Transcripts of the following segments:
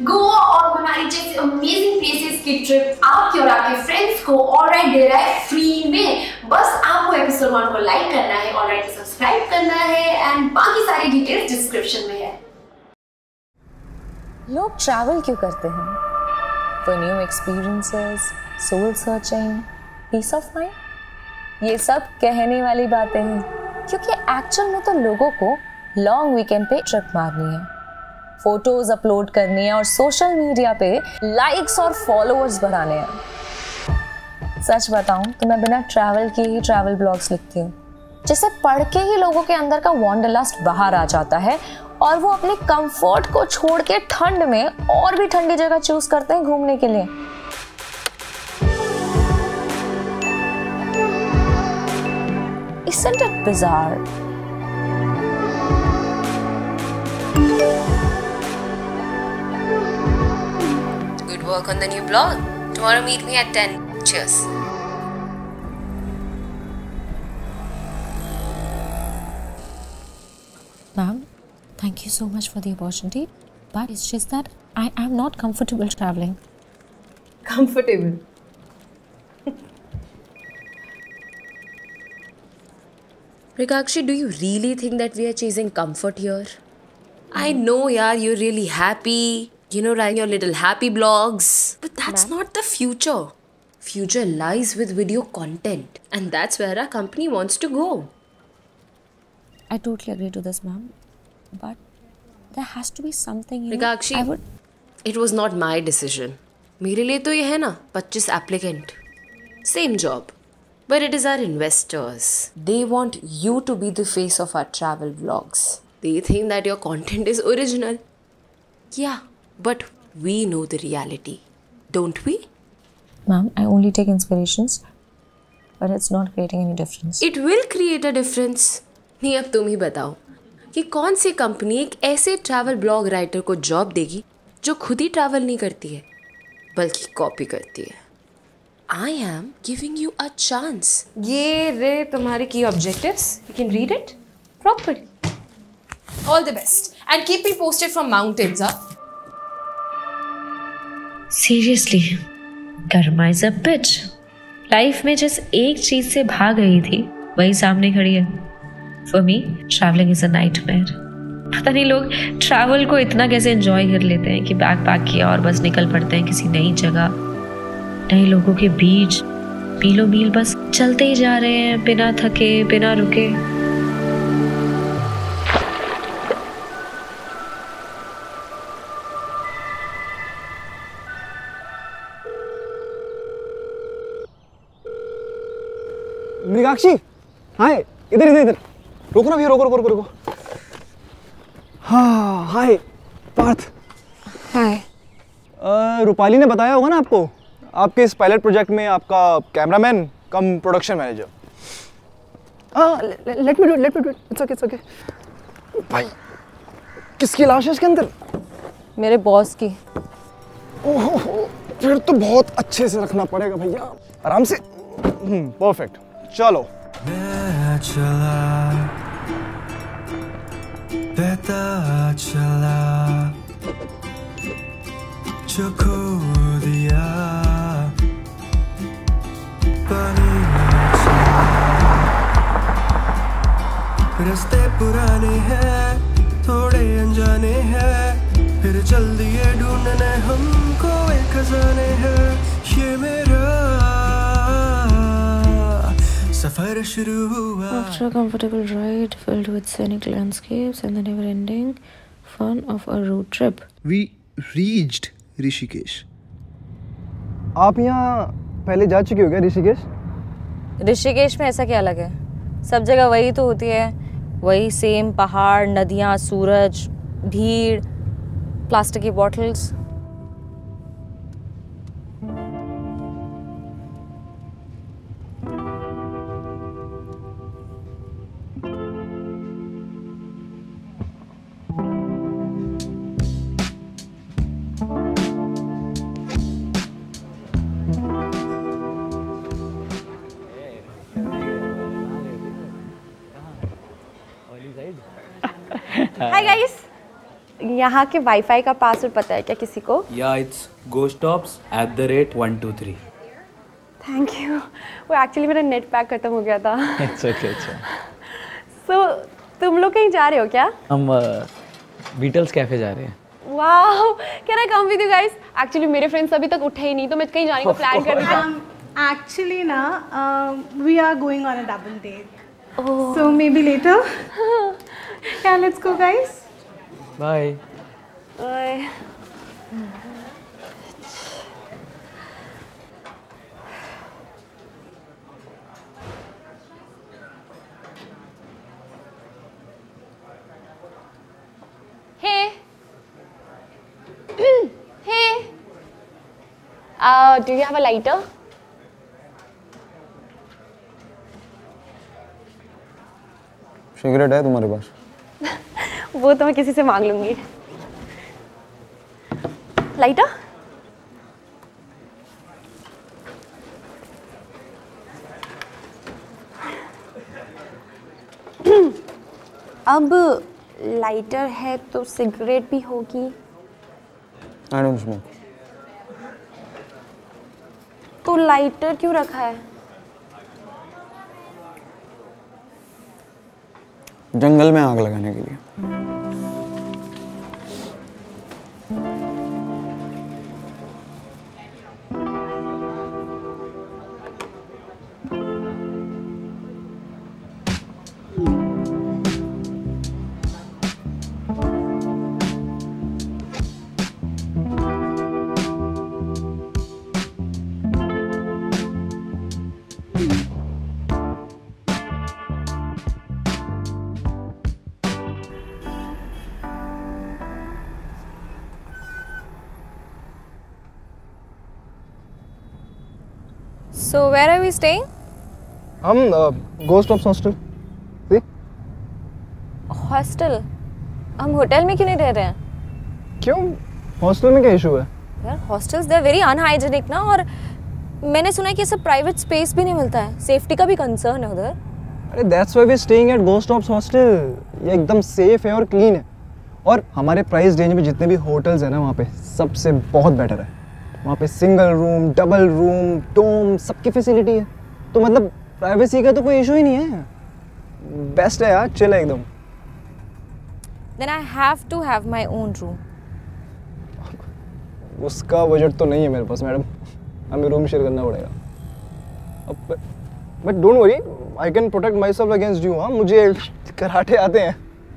गोवा और मनाली जैसे amazing places की ट्रिप आपके और आपके फ्रेंड्स को ऑलराइट दे रहा है फ्री में। बस आपको एपिसोड 1 को लाइक करना है, ऑलराइट को सब्सक्राइब करना है एंड बाकी सारी डिटेल्स डिस्क्रिप्शन में है। लोग ट्रैवल क्यों करते हैं? For new experiences, soul searching, peace of mind? ये सब कहने वाली बातें हैं, क्योंकि एक्चुअल में तो लोगों को लॉन्ग वीकेंड पे ट्रिप मारनी है, फोटोज अपलोड करनी है और सोशल मीडिया पे लाइक्स और फॉलोअर्स बढ़ाने हैं। सच बताऊं तो मैं बिना ट्रैवल किए ही ट्रैवल ब्लॉग्स लिखती हूँ, जिसे पढ़ के ही लोगों के अंदर का वांडरलस्ट बाहर आ जाता है और वो अपने कंफर्ट को छोड़ के ठंड में और भी ठंडी जगह चूज करते हैं घूमने के लिए। Isn't it bizarre? Good work on the new blog. Tomorrow meet me at 10. Cheers. Ma'am, thank you so much for the opportunity, but it's just that I am not comfortable traveling. Comfortable. Rikakshi, do you really think that we are chasing comfort here? I know, yaar, you're really happy, writing your little happy blogs. But that's not the future. Future lies with video content. And that's where our company wants to go. I totally agree to this, ma'am. But there has to be something, Rikakshi, it was not my decision. मेरे लिए तो ये है ना 25 applicant. Same job. But it is our investors. They want you to be the face of our travel vlogs. They think that your content is original. Yeah, but we know the reality. Don't we? Ma'am, I only take inspirations, but it's not creating any difference. It will create a difference. नहीं, अब तुम ही बताओ कि कौन सी company एक ऐसे travel blog writer को job देगी जो खुद ही ट्रैवल नहीं करती है बल्कि कॉपी करती है। I am giving you a chance. ये रे तुम्हारे key objectives. You can read it properly. All the best. And keep me posted from mountains, huh? Seriously, karma is a bitch. Life में जिस एक चीज से भाग रही थी वही सामने खड़ी है। For me, traveling is a nightmare. पता नहीं लोग ट्रैवल को इतना कैसे एंजॉय कर लेते हैं कि बैग पैक किया और बस निकल पड़ते हैं किसी नई जगह, नए लोगों के बीच, मीलों मील बस चलते ही जा रहे हैं बिना थके बिना रुके। मृगाक्षी, हाय, इधर इधर इधर, रोको ना भैया, रोको रोको रोको रोको। हाँ, हाय पार्थ। हाय। रूपाली ने बताया होगा ना आपको, आपके इस पायलट प्रोजेक्ट में आपका cameraman cum production manager. Let me do it, it's okay. भाई, किसकी लाश है इसके अंदर? मेरे बॉस की। ओहो, फिर तो बहुत अच्छे से रखना पड़ेगा भैया, आराम से। परफेक्ट, चलो। मैं चला बहता चला जो खो दिया पानी में चला। रास्ते पुराने हैं थोड़े अनजाने हैं, फिर चल दिए ढूंढने हमको एक खजाने हैं। ये मेरा सफर शुरू हुआ। After a comfortable ride filled with scenic landscapes and the never-ending fun of a road trip, we reached Rishikesh. आप यहाँ पहले जा चुके हो क्या ऋषिकेश? ऋषिकेश में ऐसा क्या अलग है? सब जगह वही तो होती है, वही सेम पहाड़, नदियाँ, सूरज, भीड़, प्लास्टिक की बॉटल्स। हाय गाइस, यहाँ के वाईफाई का पासवर्ड पता है क्या किसी को? या इट्स ghostops@123. Thank you. वो एक्चुअली मेरा नेट पैक खत्म हो गया था। अच्छा। सो तुम लोग कहीं जा रहे हो क्या? हम बीटल्स कैफे जा रहे हैं। Wow, can I come with you guys? Actually मेरे फ्रेंड्स अभी तक उठे ही नहीं, तो मैं कहीं जाने का प्लान कर रही थी। Actually na, we are going on a double date. Oh. So maybe later. Yeah, let's go, guys. Bye. Bye. Hey. Hey. Do you have a lighter? Cigarette है तुम्हारे पास? वो तो मैं किसी से मांग लूंगी। लाइटर? अब लाइटर है तो सिगरेट भी होगी। I don't smoke. तो लाइटर क्यों रखा है? जंगल में आग लगाने के लिए। So where are we staying? हम Ghost Ops hostel. See? Hostel? हम होटल में क्यों नहीं रह रहे हैं? क्यों? हॉस्टल में क्या इशू है? यार hostels they are very unhygienic ना, और मैंने सुना है कि सब प्राइवेट स्पेस भी नहीं मिलता है, सेफ्टी का भी कंसर्न है उधर। अरे that's why we staying at Ghost Ops hostel. ये एकदम सेफ है और क्लीन है, और हमारे प्राइस रेंज में जितने भी होटल्स हैं ना वहाँ पे सबसे बहुत बेटर है। वहाँ पे single room, double room, dorm, सबकी फैसिलिटी है, तो मतलब प्राइवेसी का तो कोई इशू ही नहीं है। बेस्ट है यार, चिल है एकदम। Then I have to have my own room. उसका बजट तो नहीं है मेरे पास मैडम, हमें रूम शेयर करना पड़ेगा। But don't worry, I can protect myself against you. हाँ, मुझे कराटे आते हैं,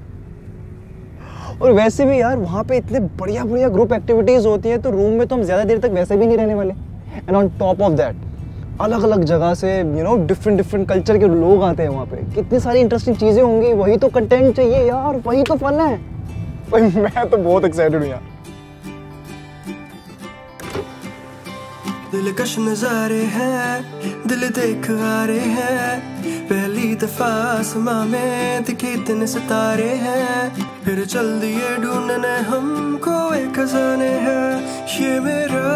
और वैसे भी यार वहाँ पे इतने बढ़िया बढ़िया ग्रुप एक्टिविटीज़ होती हैं, तो रूम में तो हम ज़्यादा देर तक वैसे भी नहीं रहने वाले। And on top of that अलग अलग जगह से डिफरेंट डिफरेंट कल्चर के लोग आते हैं वहाँ पे, कितनी सारी इंटरेस्टिंग चीज़ें होंगी। वही तो कंटेंट चाहिए यार, वही तो फन है भाई। मैं तो बहुत एक्साइटेड हूँ यार। दिलकश नजारे हैं, दिल देख आ रहे हैं, पहली दफा आसमां में दिखे इतने सितारे हैं, फिर चल दिए ढूंढने हमको एक खजाने हैं। ये मेरा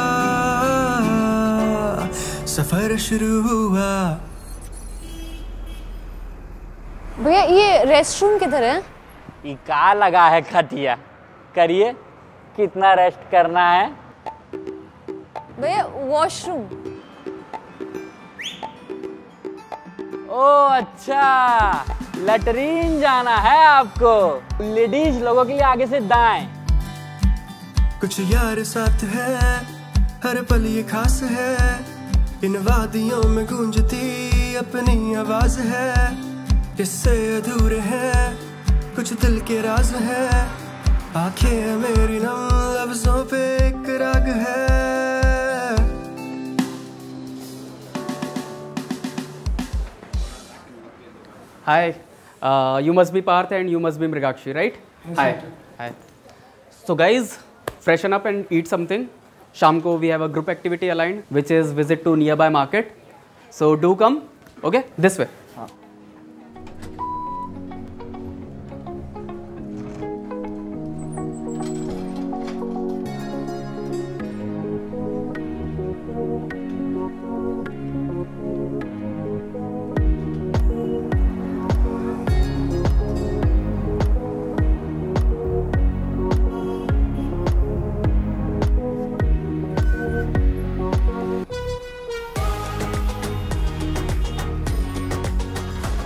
सफर शुरू हुआ। भैया ये रेस्टरूम किधर है? का लगा है खटिया, करिए कितना रेस्ट करना है। भैया वॉशरूम। ओ अच्छा, लैट्रीन जाना है आपको। लेडीज लोगों के लिए आगे से दाएं। कुछ यार साथ है, हर पल ये खास है, इन वादियों में गूंजती अपनी आवाज है। किस्से अधूरे हैं, कुछ दिल के राज है, आंखें मेरी नम लफ्जों पे एक राग है। Hi, you must be Parth and you must be Mrigakshi, right? Hi. Hi. So guys, freshen up and eat something. Sham ko we have a group activity aligned, which is visit to nearby market. So do come. Okay, this way.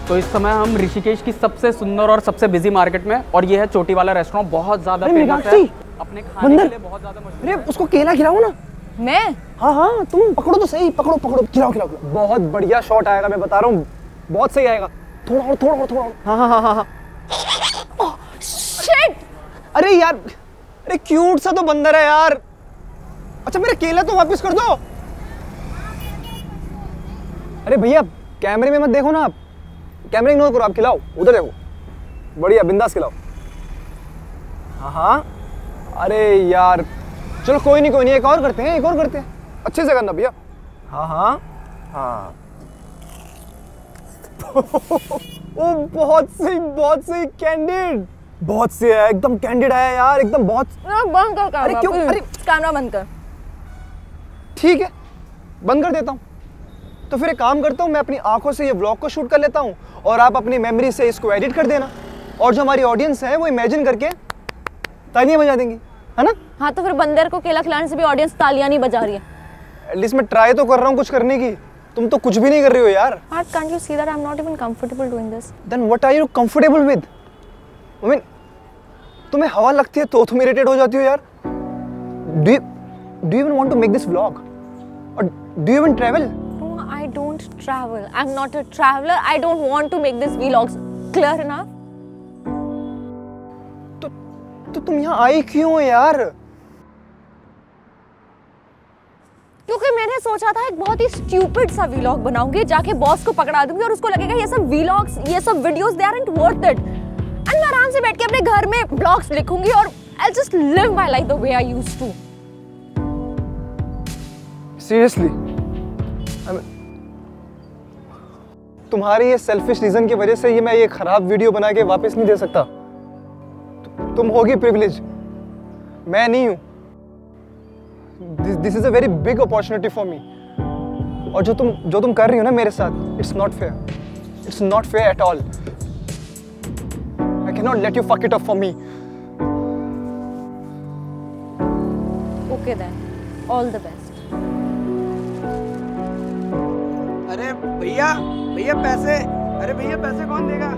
तो इस समय हम ऋषिकेश की सबसे सुंदर और सबसे busy market में, और ये है चोटी वाला रेस्टोरेंट, बहुत ज्यादा फेमस है अपने खाने के लिए, बहुत ज्यादा मशहूर। अरे उसको केला खिलाओ ना। मैं? हाँ तुम पकड़ो तो सही, पकड़ो पकड़ो, खिलाओ खिलाओ। बहुत बढ़िया शॉट आएगा, मैं बता रहा हूँ, बहुत सही आएगा। थोड़ा और थोड़ा और थोड़ा और। हाँ हाँ हाँ हाँ। शिट! अरे यार, अरे क्यूट सा तो बंदर है यार। अच्छा मेरा केला तो वापस कर दो। अरे भैया कैमरे में मत देखो ना आप, कैमरे इग्नोर करो, आप खिलाओ, उधर देखो, बढ़िया बिंदास खिलाओ। हाँ हाँ। अरे यार चलो कोई नहीं, एक और करते हैं, एक और करते हैं, अच्छे से करना भैया। हाँ हाँ हाँ। ओ बहुत सही कैंडिड, बहुत सही है, एकदम कैंडिड है यार, एकदम बहुत। बंद कर कैमरा। अरे क्यों? अरे कैमरा बंद कर। ठीक है बंद कर देता हूँ। तो फिर एक काम करता हूँ, मैं अपनी आंखों से ये व्लॉग को शूट कर लेता हूँ और आप अपनी मेमोरी से इसको एडिट कर देना, और जो हमारी ऑडियंस है वो इमेजिन करके तालियां बजा देंगी, है ना? हाँ तो फिर बंदर को केला खिलाने से भी ऑडियंस तालियां नहीं बजा रही है। एटलीस्ट मैं ट्राई तो कर रहा हूँ कुछ करने की, तुम तो कुछ भी नहीं कर रही हो यार। Can't you see that I'm not even comfortable doing this? Then what are you comfortable with? I mean, तुम्हें हवा लगती है तो तुम इरिटेट हो जाती हो यार। Do you even want to make this vlog? Or do you even travel? No, I don't travel. I'm not a traveler. I don't want to make this vlogs. Clear enough? तो तुम यहाँ आई क्यों हो यार? क्योंकि मैंने सोचा था एक बहुत ही स्टूपिड सा व्लॉग बनाऊंगी, जाके बॉस को पकड़ा दूंगी और उसको लगेगा ये सब व्लॉग्स, ये सब videos they aren't worth it, and मैं आराम से बैठ के अपने घर में ब्लॉग्स लिखूंगी और I just live my life the way I used to. Seriously तुम्हारी ये सेल्फिश रीजन की वजह से मैं ये खराब वीडियो बना के वापस नहीं दे सकता। तुम होगी प्रिविलेज, मैं नहीं हूं। This is a very big opportunity for me, और जो तुम कर रही हो ना मेरे साथ, it's not fair, it's not fair at all. I can not let you fuck it up for me. Okay then, all the best. अरे भैया पैसे, अरे भैया पैसे कौन देगा?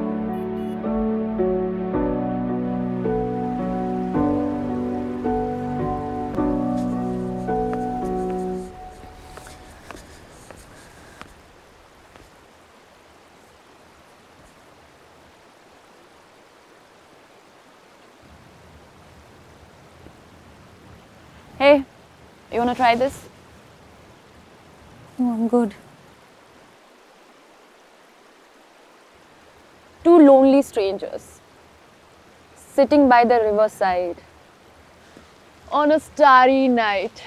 Hey, you wanna try this? No, I'm good. Two lonely strangers sitting by the riverside on a starry night.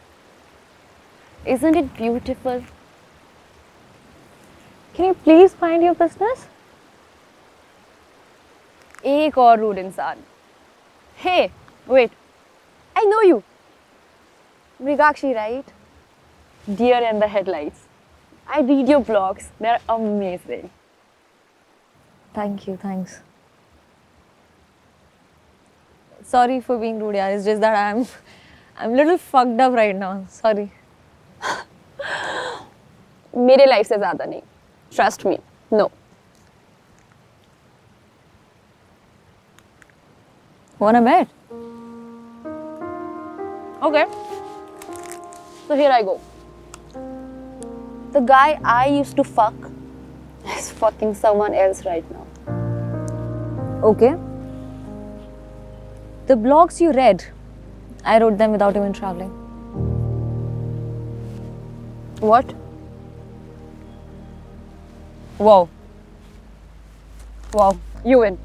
Isn't it beautiful? Can you please mind your business? एक और rude इंसान. Hey, wait. I know you. Mrigakshi, right? Deer in the headlights. I read your blogs. They're amazing. Thank you, thanks. Sorry for being rude, yaar. It's just that I'm a little fucked up right now. Sorry. मेरे life से ज़्यादा नहीं. Trust me. No. Wanna bet? Okay. So here I go. The guy I used to fuck is fucking someone else right now. Okay. The blogs you read, I wrote them without even traveling. What? Wow. Wow. You win.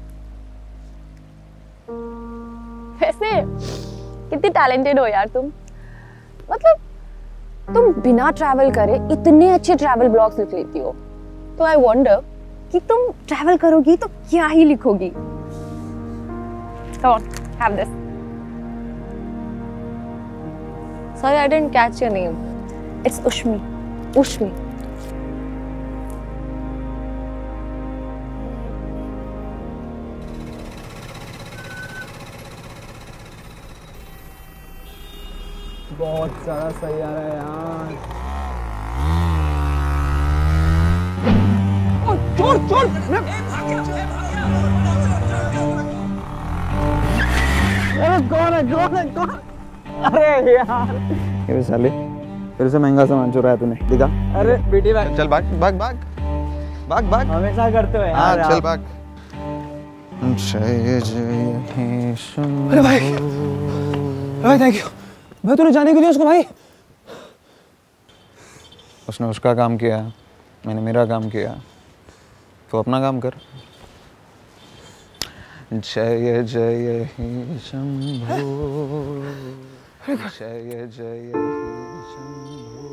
वैसे कितनी talented हो यार तुम। मतलब तुम बिना travel करे इतने अच्छे ट्रैवल ब्लॉग्स लिख लेती हो, तो आई वंडर कि तुम ट्रैवल करोगी तो क्या ही लिखोगी। Come on, have this. Sorry, I didn't catch your name. It's Ushmi. Ushmi. बहुत ज़्यादा सही आ रहा है यार। चोर चोर कौन है कौन है कौन? अरे यार ये साले फिर से महंगा सामान चुराया तूने, दिखा। अरे बेटी भाग, चल भाग भाग भाग भाग भाग, हमेशा करते हो यार। हाँ चल भाग। अरे भाई भाई थैंक यू भाई, तूने जाने के लिए उसको भाई। उसने उसका काम किया, मैंने मेरा काम किया, तो अपना काम कर। जय जय ही शंभो, जय जय ही Shambho.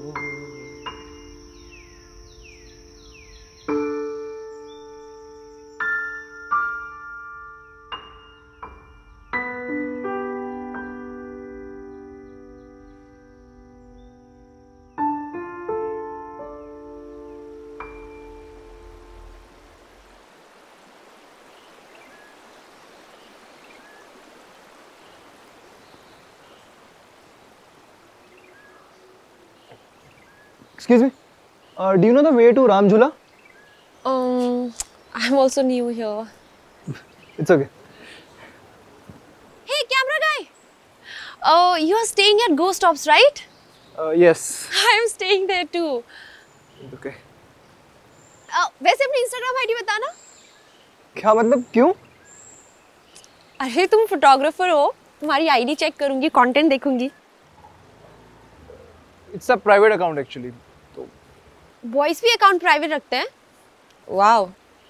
Excuse me, do you know the way to Ram Jhula? I'm also new here. It's okay. Hey, camera guy. Oh, you are staying at Ghost Stops, right? Yes. I'm staying there too. Okay. वैसे अपनी Instagram ID बताना। क्या मतलब, क्यों? अरे तुम photographer हो, तुम्हारी आईडी चेक करूंगी, कंटेंट देखूंगी। It's a private account actually. तो बॉयज भी अकाउंट प्राइवेट रखते हैं? वाओ।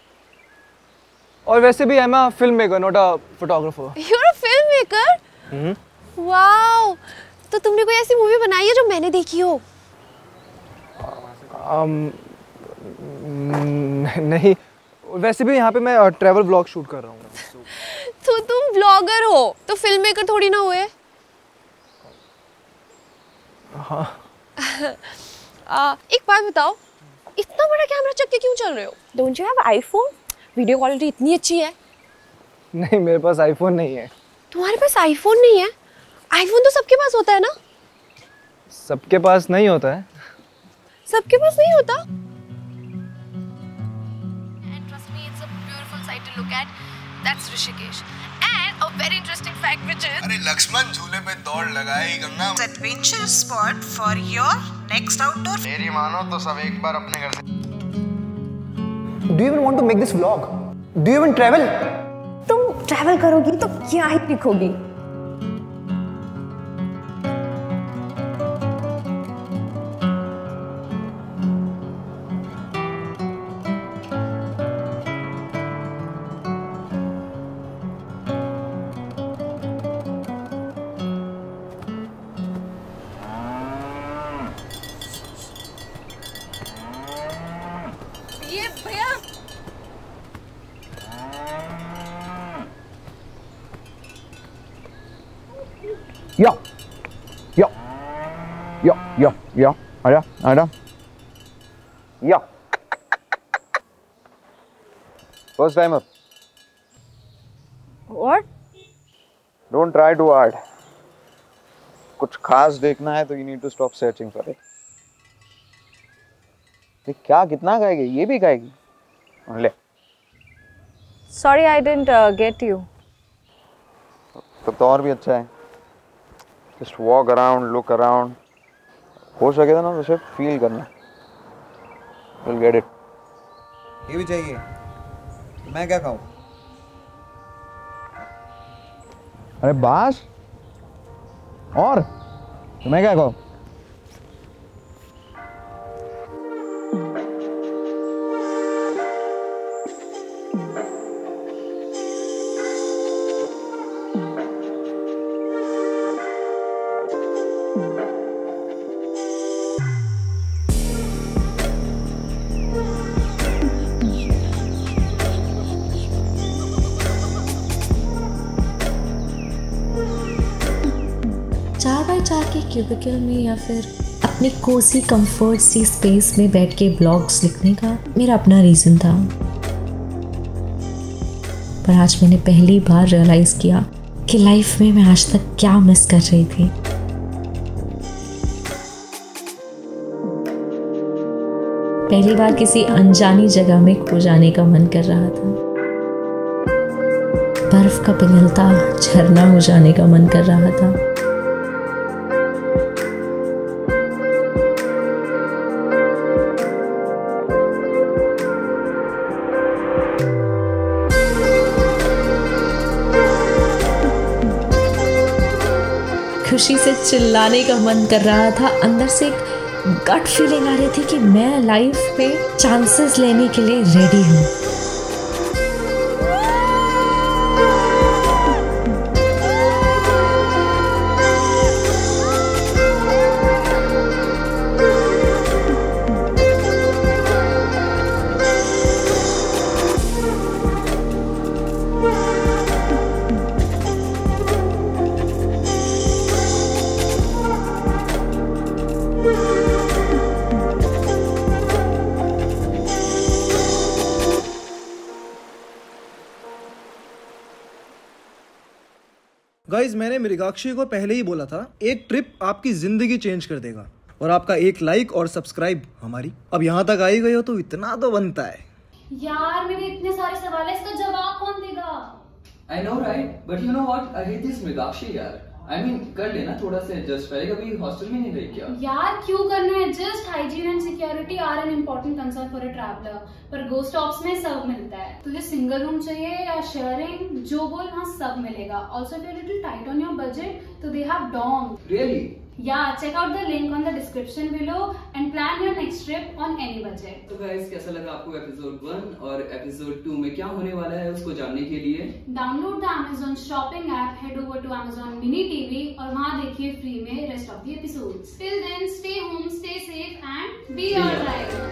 और वैसे भी I'm a filmmaker, not a photographer. You're a filmmaker? Wow. तो तुमने कोई ऐसी मूवी बनाई है जो मैंने देखी हो? नहीं, वैसे भी यहाँ पे मैं ट्रैवल व्लॉग शूट कर रहा हूँ। तो तुम ब्लॉगर हो, तो फिल्ममेकर थोड़ी ना हुए? हाँ। एक बात बताओ, इतना बड़ा कैमरा चक्के क्यों चल रहे हो? Don't you have iPhone? Video quality इतनी अच्छी है। नहीं, मेरे पास आईफोन नहीं है। तुम्हारे पास आईफोन नहीं है? आईफोन तो सबके पास होता है ना? सबके पास नहीं होता है। सबके पास नहीं होता? And trust me, it's a beautiful sight to look at. That's Rishikesh. And a very interesting fact which is अरे लक्ष्मण झूले पे दौड़ लगाई Ganga. Adventure spot for your next outdoor. मेरी मानो तो सब एक बार अपने घर से। Do you even want to make this vlog? Do you even travel? तुम ट्रैवल करोगी तो क्या ही लिखोगी? ये भैया या आजा या first time up. What? Don't try too hard. कुछ खास देखना है तो you need to stop searching for it. क्या कितना खाएगी? ये भी खाएगी? ले। Sorry, I didn't get you. तो और भी अच्छा है। Just walk around, look around. हो सके ना तो सिर्फ फील करना। You'll get it. ये भी चाहिए। मैं क्या खाऊं? अरे बास। और मैं क्या खाऊं? के क्यूबिकल में या फिर अपनी कोसी कंफर्ट सी स्पेस में बैठ के ब्लॉग्स लिखने का मेरा अपना रीज़न था। पर आज मैंने पहली बार रियलाइज़ किया कि लाइफ में मैं आज तक क्या मिस कर रही थी। पहली बार किसी अनजानी जगह में खो जाने का मन कर रहा था। बर्फ का पिघलता झरना हो जाने का मन कर रहा था। खुशी से चिल्लाने का मन कर रहा था। अंदर से एक गट फीलिंग आ रही थी कि मैं लाइफ में चांसेस लेने के लिए रेडी हूँ। गाइज मैंने मृगाक्षी को पहले ही बोला था, एक ट्रिप आपकी जिंदगी चेंज कर देगा। और आपका एक लाइक और सब्सक्राइब हमारी। अब यहाँ तक आई गई हो तो इतना तो बनता है। यार मेरे इतने सारे सवाल है, इसका जवाब कौन देगा? I know right, but you know what? I hate this Mrigakshi यार। I mean कर लेना थोड़ा से एडजस्ट। पहले कभी हॉस्टल में नहीं रही क्या? यार क्यों करना है adjust? Hygiene and security are an important concern for a traveller, पर गोस्ट ऑप्स में सब मिलता है। तुझे सिंगल रूम चाहिए या शेयरिंग, जो बोल वहाँ सब मिलेगा। Also if you are little tight on your budget तो they have dorm. Really? Yeah, check out the link on the description below and plan your next trip on any budget. तो guys कैसा लगा आपको episode 1 और episode 2 में क्या होने वाला है उसको जानने के लिए download the Amazon shopping app, head over to Amazon mini TV और वहाँ देखिए फ्री में rest of the episodes. Till then, stay home, stay safe and be alright.